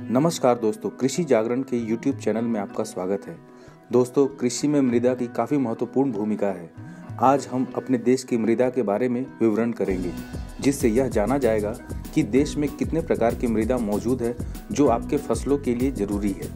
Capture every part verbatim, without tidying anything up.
नमस्कार दोस्तों, कृषि जागरण के यूट्यूब चैनल में आपका स्वागत है। दोस्तों, कृषि में मृदा की काफ़ी महत्वपूर्ण भूमिका है। आज हम अपने देश की मृदा के बारे में विवरण करेंगे, जिससे यह जाना जाएगा कि देश में कितने प्रकार की मृदा मौजूद है जो आपके फसलों के लिए जरूरी है।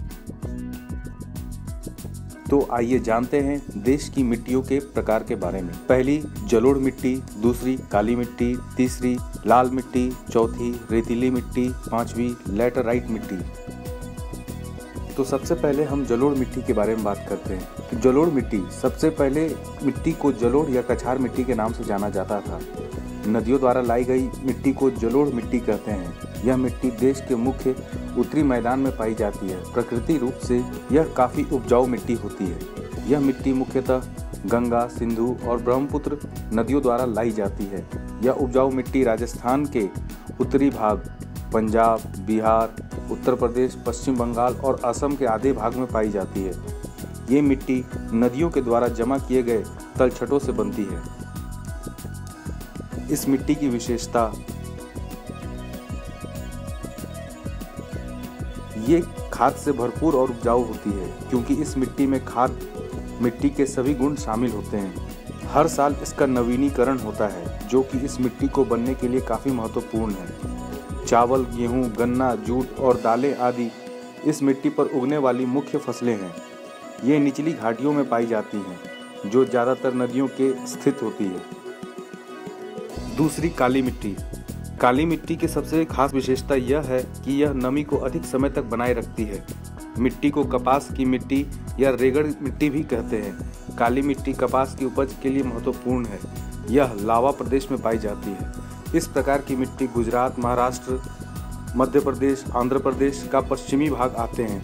तो आइए जानते हैं देश की मिट्टियों के प्रकार के बारे में। पहली जलोढ़ मिट्टी, दूसरी काली मिट्टी, तीसरी लाल मिट्टी, चौथी रेतीली मिट्टी, पांचवी लैटराइट मिट्टी। तो सबसे पहले हम जलोढ़ मिट्टी के बारे में बात करते हैं। जलोढ़ मिट्टी, सबसे पहले मिट्टी को जलोढ़ या कछार मिट्टी के नाम से जाना जाता था। नदियों द्वारा लाई गई मिट्टी को जलोढ़ मिट्टी कहते हैं। यह मिट्टी देश के मुख्य उत्तरी मैदान में पाई जाती है। प्रकृति रूप से यह काफ़ी उपजाऊ मिट्टी होती है। यह मिट्टी मुख्यतः गंगा, सिंधु और ब्रह्मपुत्र नदियों द्वारा लाई जाती है। यह उपजाऊ मिट्टी राजस्थान के उत्तरी भाग, पंजाब, बिहार, उत्तर प्रदेश, पश्चिम बंगाल और असम के आधे भाग में पाई जाती है। ये मिट्टी नदियों के द्वारा जमा किए गए तलछटों से बनती है। इस मिट्टी की विशेषता, ये खाद से भरपूर और उपजाऊ होती है, क्योंकि इस मिट्टी में खाद मिट्टी के सभी गुण शामिल होते हैं। हर साल इसका नवीनीकरण होता है, जो कि इस मिट्टी को बनने के लिए काफ़ी महत्वपूर्ण है। चावल, गेहूं, गन्ना, जूट और दालें आदि इस मिट्टी पर उगने वाली मुख्य फसलें हैं। ये निचली घाटियों में पाई जाती हैं, जो ज़्यादातर नदियों के स्थित होती है। दूसरी काली मिट्टी। काली मिट्टी की सबसे खास विशेषता यह है कि यह नमी को अधिक समय तक बनाए रखती है। मिट्टी को कपास की मिट्टी या रेगड़ मिट्टी भी कहते हैं। काली मिट्टी कपास की उपज के लिए महत्वपूर्ण है। यह लावा प्रदेश में पाई जाती है। इस प्रकार की मिट्टी गुजरात, महाराष्ट्र, मध्य प्रदेश, आंध्र प्रदेश का पश्चिमी भाग आते हैं।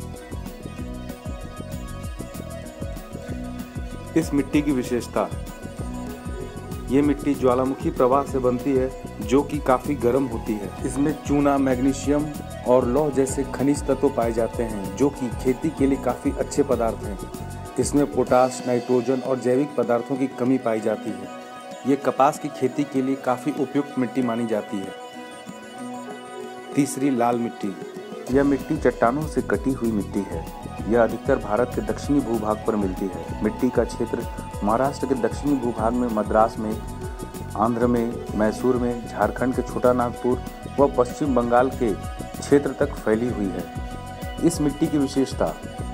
इस मिट्टी की विशेषता, ये मिट्टी ज्वालामुखी प्रवाह से बनती है, जो कि काफ़ी गर्म होती है। इसमें चूना, मैग्नीशियम और लौह जैसे खनिज तत्व पाए जाते हैं, जो कि खेती के लिए काफ़ी अच्छे पदार्थ हैं। इसमें पोटाश, नाइट्रोजन और जैविक पदार्थों की कमी पाई जाती है। ये कपास की खेती के लिए काफ़ी उपयुक्त मिट्टी मानी जाती है। तीसरी लाल मिट्टी। यह मिट्टी चट्टानों से कटी हुई मिट्टी है। यह अधिकतर भारत के दक्षिणी भूभाग पर मिलती है। मिट्टी का क्षेत्र महाराष्ट्र के दक्षिणी भूभाग में, मद्रास में, आंध्र में, मैसूर में, झारखंड के छोटा नागपुर व पश्चिम बंगाल के क्षेत्र तक फैली हुई है। इस मिट्टी की विशेषता,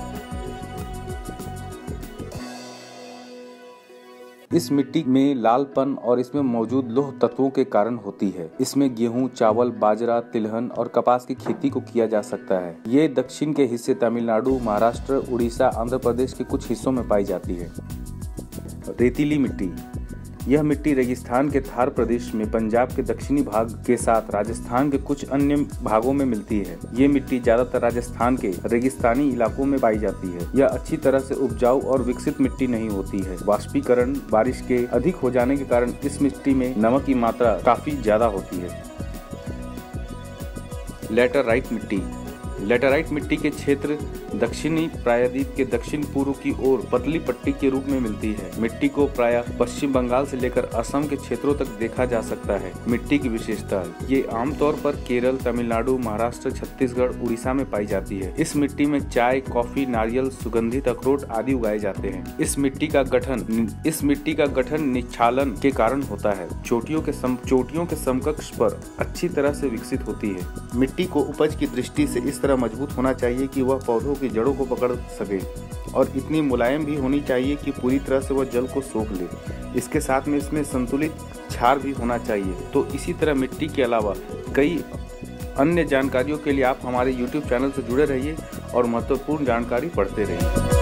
इस मिट्टी में लालपन और इसमें मौजूद लौह तत्वों के कारण होती है। इसमें गेहूं, चावल, बाजरा, तिलहन और कपास की खेती को किया जा सकता है। ये दक्षिण के हिस्से तमिलनाडु, महाराष्ट्र, उड़ीसा, आंध्र प्रदेश के कुछ हिस्सों में पाई जाती है। रेतीली मिट्टी। यह मिट्टी रेगिस्तान के थार प्रदेश में, पंजाब के दक्षिणी भाग के साथ राजस्थान के कुछ अन्य भागों में मिलती है। ये मिट्टी ज्यादातर राजस्थान के रेगिस्तानी इलाकों में पाई जाती है। यह अच्छी तरह से उपजाऊ और विकसित मिट्टी नहीं होती है। वाष्पीकरण, बारिश के अधिक हो जाने के कारण इस मिट्टी में नमक की मात्रा काफी ज्यादा होती है। लैटराइट मिट्टी। लैटराइट मिट्टी के क्षेत्र दक्षिणी प्रायद्वीप के दक्षिण पूर्व की ओर पतली पट्टी के रूप में मिलती है। मिट्टी को प्रायः पश्चिम बंगाल से लेकर असम के क्षेत्रों तक देखा जा सकता है। मिट्टी की विशेषता, ये आमतौर पर केरल, तमिलनाडु, महाराष्ट्र, छत्तीसगढ़, उड़ीसा में पाई जाती है। इस मिट्टी में चाय, कॉफी, नारियल, सुगंधित अखरोट आदि उगाए जाते हैं। इस मिट्टी का गठन इस मिट्टी का गठन निक्षालन के कारण होता है। चोटियों के सम, चोटियों के समकक्ष पर अच्छी तरह से विकसित होती है। मिट्टी को उपज की दृष्टि से इस तरह मजबूत होना चाहिए कि वह पौधों की जड़ों को पकड़ सके, और इतनी मुलायम भी होनी चाहिए कि पूरी तरह से वह जल को सोख ले। इसके साथ में इसमें संतुलित क्षार भी होना चाहिए। तो इसी तरह मिट्टी के अलावा कई अन्य जानकारियों के लिए आप हमारे यूट्यूब चैनल से जुड़े रहिए और महत्वपूर्ण जानकारी पढ़ते रहिए।